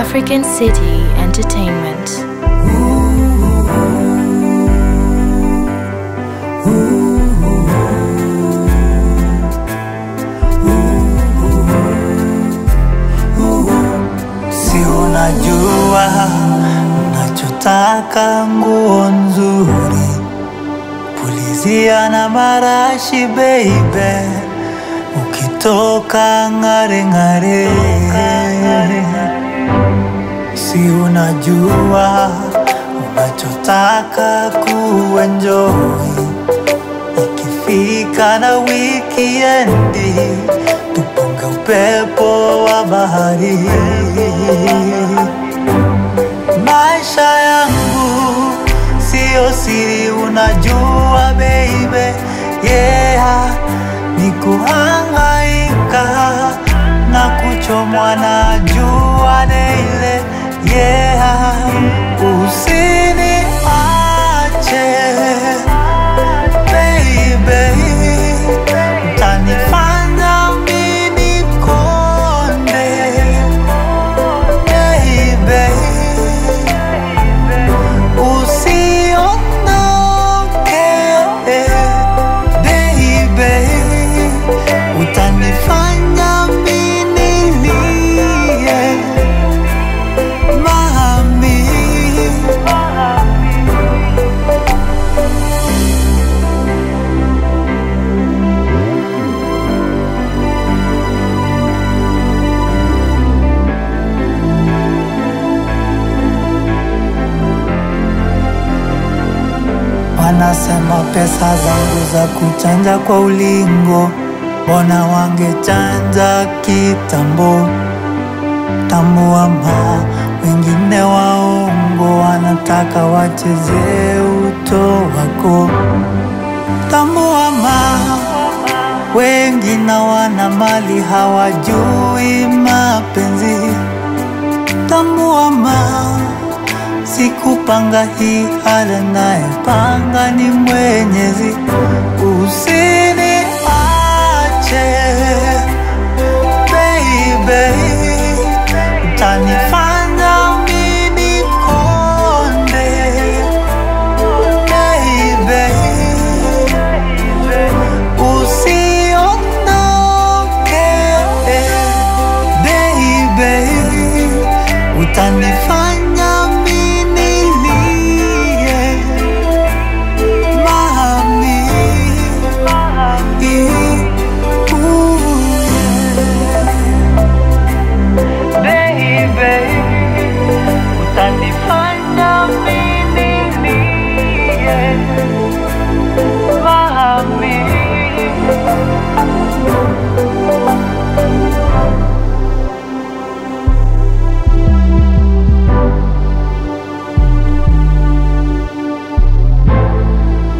African City Entertainment. Si unajua nachotaka nguo nzuri, pulizia na marashi baby, ukitoka ngare ngare. Si unajua unachotaka kuenjoy, ikifika na wikiendi tupunge upepo wa bahari. Maisha yangu sio siri, unajua baby, yeah, ni kuhangaika na kuchomwa na jua daily, yeah, usiniache baby, utanifanya mimi konde baby, usiondoke baby, utanifanya mimi nilie mami. Wanasema pesa zangu za kuchanja kwa ulingo, mbona wangechanja kitambo? Tambua ma wengine waongo, wanataka wacheze uto wako. Tambua ma wengine wana mali, hawajui mapenzi. Tambua ma sikupanga hii, hali anayepanga ni Mwenyezi. Usiniache baby, utanifanya mimi konde baby, usiondoke baby, utanifanya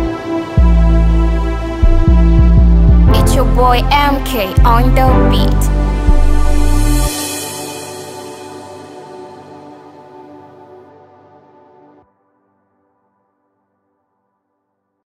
Boy MK on the beat.